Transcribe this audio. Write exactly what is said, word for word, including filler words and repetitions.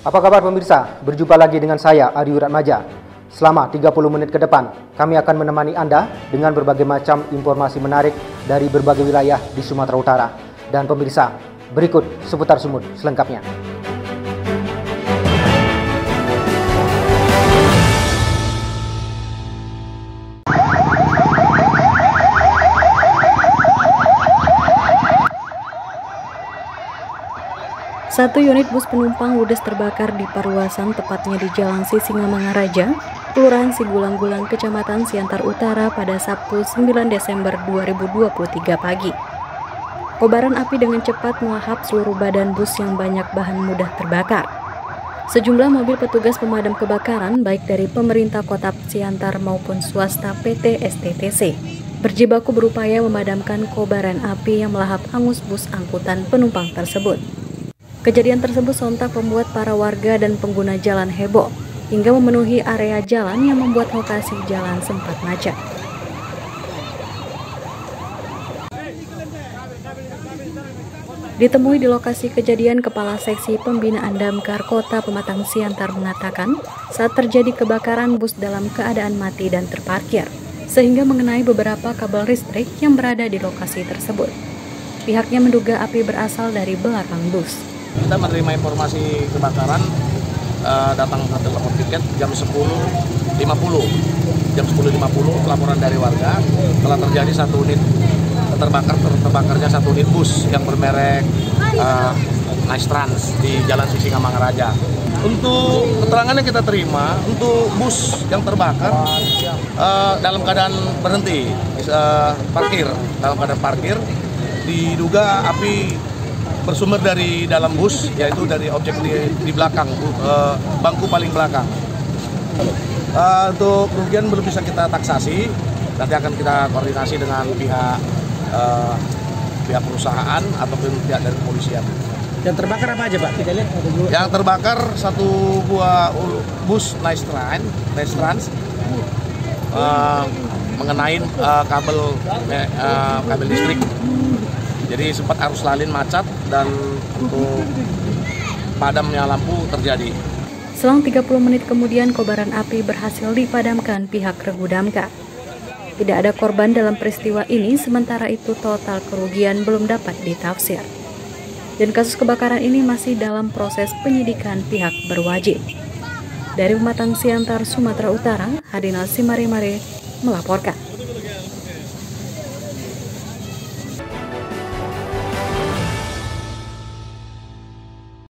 Apa kabar pemirsa? Berjumpa lagi dengan saya, Ari Wiratmaja. Selama tiga puluh menit ke depan, kami akan menemani Anda dengan berbagai macam informasi menarik dari berbagai wilayah di Sumatera Utara. Dan pemirsa, berikut seputar Sumut selengkapnya. Satu unit bus penumpang ludes terbakar di Paruasan, tepatnya di Jalan Sisingamangaraja, Kelurahan Sigulang-Gulang, Kecamatan Siantar Utara pada Sabtu sembilan Desember dua ribu dua puluh tiga pagi. Kobaran api dengan cepat melahap seluruh badan bus yang banyak bahan mudah terbakar. Sejumlah mobil petugas pemadam kebakaran baik dari pemerintah Kota Siantar maupun swasta P T S T T C berjibaku berupaya memadamkan kobaran api yang melahap hangus bus angkutan penumpang tersebut. Kejadian tersebut sontak membuat para warga dan pengguna jalan heboh hingga memenuhi area jalan yang membuat lokasi jalan sempat macet. Ditemui di lokasi kejadian, Kepala Seksi Pembinaan Damkar Kota Pematang Siantar mengatakan saat terjadi kebakaran bus dalam keadaan mati dan terparkir, sehingga mengenai beberapa kabel listrik yang berada di lokasi tersebut. Pihaknya menduga api berasal dari belakang bus. Kita menerima informasi kebakaran, uh, datang ke telepon tiket jam sepuluh lima puluh. Jam sepuluh lima puluh laporan dari warga telah terjadi satu unit terbakar, terbakarnya satu unit bus yang bermerek uh, Nice Trans di Jalan Sisingamangaraja. Untuk keterangan yang kita terima, untuk bus yang terbakar uh, dalam keadaan berhenti, uh, parkir, dalam keadaan parkir, diduga api bersumber dari dalam bus, yaitu dari objek di, di belakang, uh, bangku paling belakang. Uh, untuk kerugian belum bisa kita taksasi, nanti akan kita koordinasi dengan pihak uh, pihak perusahaan ataupun pihak dari kepolisian. Yang terbakar apa aja, Pak? Kita lihat. Yang terbakar satu buah bus Nice Trans, Nice Trans uh, mengenai uh, kabel uh, kabel listrik. Jadi sempat arus lalin macet dan untuk padamnya lampu terjadi. Selang tiga puluh menit kemudian kobaran api berhasil dipadamkan pihak Regu Damkar. Tidak ada korban dalam peristiwa ini, sementara itu total kerugian belum dapat ditafsir. Dan kasus kebakaran ini masih dalam proses penyidikan pihak berwajib. Dari Pematang Siantar, Sumatera Utara, Hadinal Simari-Mari melaporkan.